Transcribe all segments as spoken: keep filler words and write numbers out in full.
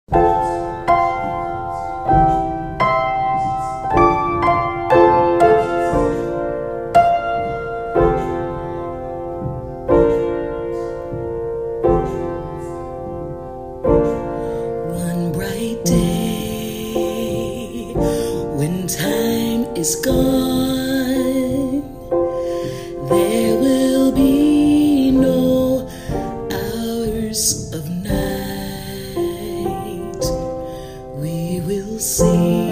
One bright day, when time is gone, there will be no hours of night. We will see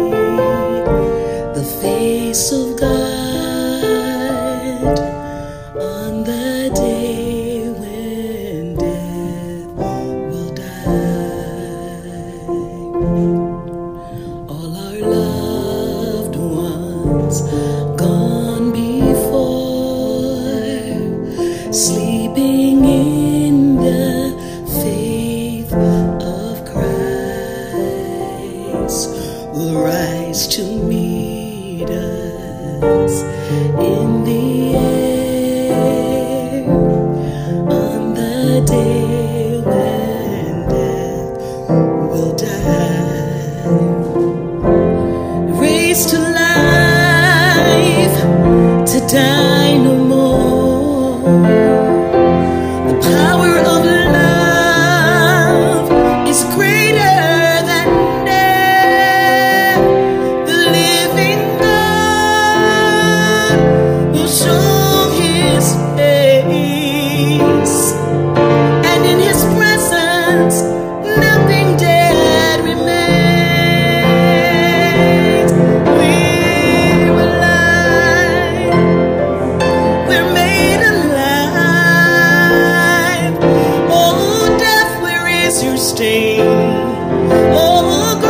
the face of God on the day when death will die. All our loved ones gone before, sleeping in the faith of Christ, will rise to meet us in the air on the day when death will die. Raised to life, to die no more. The power of love is greater than death. The living God will show His face, and in His presence nothing dead remains. We're alive, we're made alive. Oh, death, where is your sting? Oh,